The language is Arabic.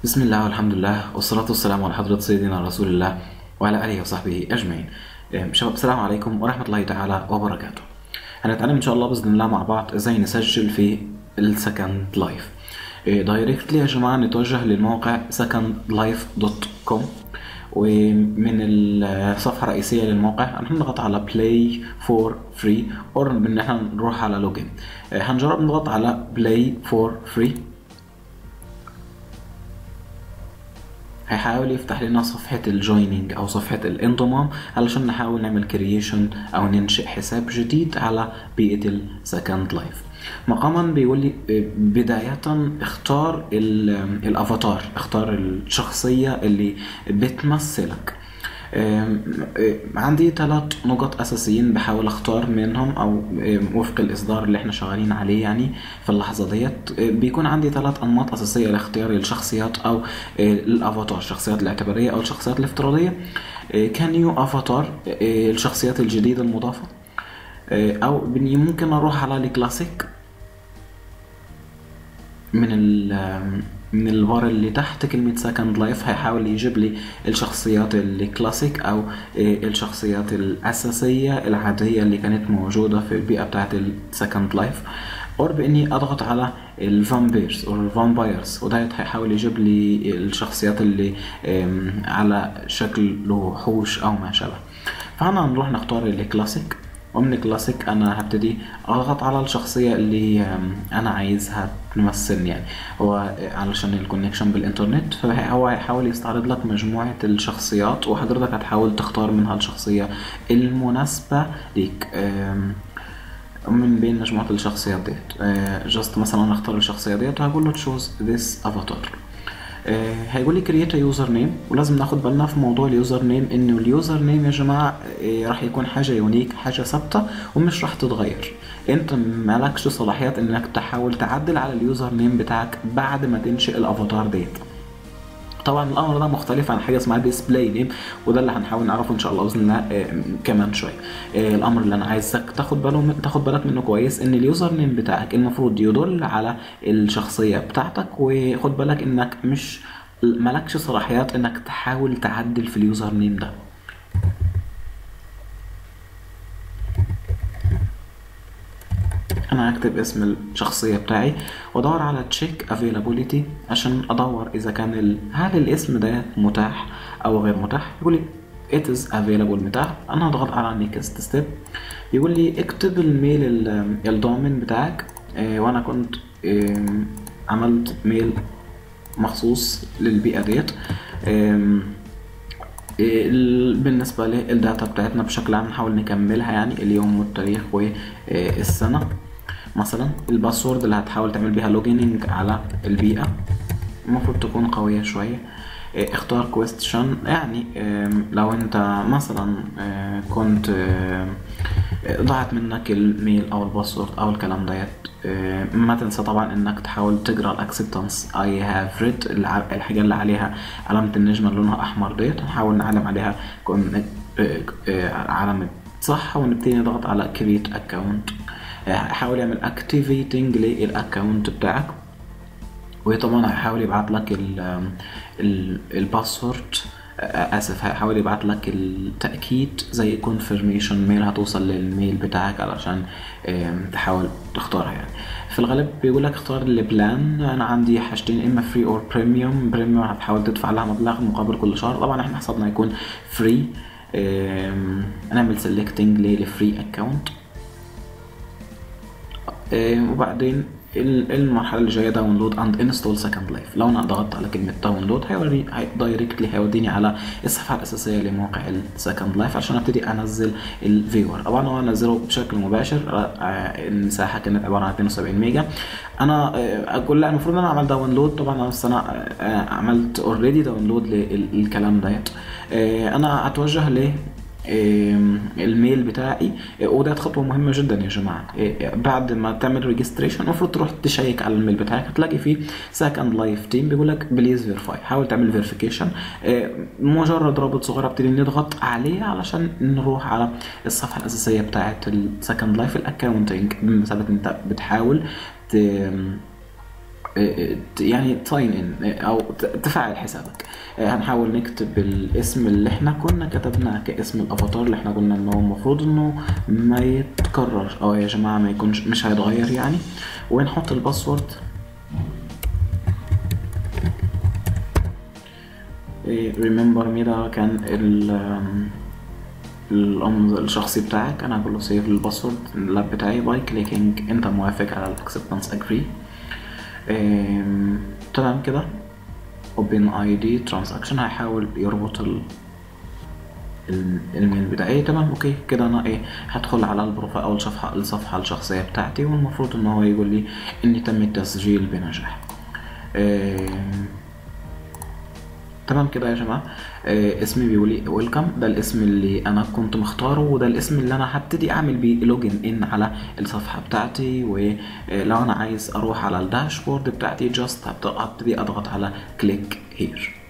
بسم الله والحمد لله والصلاة والسلام على حضرة سيدنا رسول الله وعلى آله وصحبه أجمعين. شباب، السلام عليكم ورحمة الله تعالى وبركاته. هنتعلم إن شاء الله بإذن الله مع بعض إزاي نسجل في السكند لايف. دايركتلي يا جماعة نتوجه للموقع secondlife.com، ومن الصفحة الرئيسية للموقع هنضغط على play for free أو إن احنا نروح على login. هنجرب نضغط على play for free. هيحاول يفتح لنا صفحة الجويننج أو صفحة الانضمام علشان نحاول نعمل كرييشن أو ننشئ حساب جديد على بيئة السكند لايف. مقاما بيقول لي بداية اختار الافاتار، اختار الشخصية اللي بتمثلك. عندي 3 نقط اساسيين بحاول اختار منهم او وفق الاصدار اللي احنا شغالين عليه. يعني في اللحظه ديت بيكون عندي 3 انماط اساسيه لاختيار الشخصيات او الافاتار، الشخصيات الاعتباريه او الشخصيات الافتراضيه. كنيو افاتار الشخصيات الجديده المضافه، او ممكن اروح على الكلاسيك من البار اللي تحت كلمة سكند لايف. هيحاول يجيب لي الشخصيات الكلاسيك او الشخصيات الاساسية العادية اللي كانت موجودة في البيئة بتاعت السكند لايف، او باني اضغط على الفامبيرز او الفامبايرز، وده هيحاول يجيب لي الشخصيات اللي على شكل وحوش او ما شابه. فانا هنروح نختار الكلاسيك، ومن الكلاسيك انا هبتدي اضغط على الشخصية اللي انا عايزها تمثلني. يعني هو علشان الكونكشن بالانترنت فهو هيحاول يستعرض لك مجموعة الشخصيات، وحضرتك هتحاول تختار منها الشخصية المناسبة ليك من بين مجموعة الشخصيات ديت. جاست مثلا اختار الشخصية ديت وهقول له choose this avatar. هيقول لي كرييت يوزر نيم، ولازم ناخد بالنا في موضوع اليوزر نيم انه اليوزر نيم يا جماعه راح يكون حاجه يونيك، حاجه ثابته ومش راح تتغير. انت مالكش صلاحيات انك تحاول تعدل على اليوزر نيم بتاعك بعد ما تنشئ الافاتار ديت. طبعا الامر ده مختلف عن حاجه اسمها ديسبلاي نيم، وده اللي هنحاول نعرفه ان شاء الله باذن الله كمان شويه. الامر اللي انا عايزك تاخد بالك منه كويس ان اليوزر نيم بتاعك المفروض يدل على الشخصيه بتاعتك، وخد بالك انك مش مالكش صلاحيات انك تحاول تعدل في اليوزر نيم ده. انا هكتب اسم الشخصيه بتاعي وادور على تشيك افيلابيليتي عشان ادور اذا كان هل الاسم ده متاح او غير متاح. يقول لي it is available متاح. انا هضغط على next step. يقول لي اكتب الميل الدومين بتاعك، وانا كنت عملت ميل مخصوص للبيئه ديت. بالنسبة للداتا بتاعتنا بشكل عام نحاول نكملها، يعني اليوم والتاريخ والسنة. مثلا الباسورد اللي هتحاول تعمل بيها لوجيننج على البيئة المفروض تكون قوية شوية. اختار كويستشن، يعني لو انت مثلا كنت ضاعت منك الميل او الباسورد او الكلام ديت، ما تنسى طبعا انك تحاول تقرا الاكسبتنس I have read، الحاجة اللي عليها علامة النجمة اللي لونها احمر ديت هنحاول نعلم عليها علامة صح، ونبتدي نضغط على create account. حاول يعمل activating للاكونت بتاعك، وطبعا هيحاول يبعت لك الباسورد، اسف هيحاول يبعت لك التأكيد زي confirmation ميل هتوصل للميل بتاعك علشان تحاول تختارها. يعني في الغالب بيقول لك اختار البلان. انا عندي حاجتين، اما فري اور بريميوم هتحاول تدفع لها مبلغ مقابل كل شهر. طبعا احنا حسابنا يكون فري. نعمل سيلكتنج للفري اكونت، وبعدين المرحله اللي جايه داونلود اند انستول سكند لايف. لو انا ضغطت على كلمه داونلود هيوديني على الصفحه الاساسيه لموقع السكند لايف عشان ابتدي انزل الفيور. طبعا هو انزله بشكل مباشر. المساحه كانت عباره عن 72 ميجا. انا اقول لا المفروض انا اعمل داونلود. طبعا انا عملت اوريدي داونلود للكلام ديت. انا اتوجه ل الميل بتاعي، وده خطوه مهمه جدا يا جماعه. بعد ما تعمل ريجستريشن المفروض تروح تشيك على الميل بتاعك، هتلاقي فيه سكند لايف تيم بيقول لك بليز فيريفاي. حاول تعمل فيريفيكيشن، مجرد رابط صغير ابتدي نضغط عليه علشان نروح على الصفحه الاساسيه بتاعه السكند لايف الاكاونتنج. بمثابه انت بتحاول يعني تاين ان او تفعل حسابك. هنحاول نكتب الاسم اللي احنا كنا كتبناه كاسم الافاتار اللي احنا قلنا انه المفروض انه ما يتكرر او يا جماعة ما يكونش مش هيتغير يعني. ونحط الباسورد. ريمبر مي ده كان الامر الشخصي بتاعك. انا هقول له سيف للباسورد اللاب بتاعي باي كليكينج انت موافق على الاكسبتنس اجري. تمام كده. open id transaction هيحاول يربط الميل بتاعي. تمام اوكي كده انا هدخل على البروفايل او الصفحة الشخصية بتاعتي، والمفروض ان هو يقول لي ان تم التسجيل بنجاح. تمام كده يا جماعة. اسمي بيقول لي ويلكم، ده الاسم اللي انا كنت مختاره، وده الاسم اللي انا هبتدي اعمل بيه لوجن ان على الصفحة بتاعتي. ولو انا عايز اروح على الداشبورد بتاعتي جاست هبتدي اضغط على كليك هير.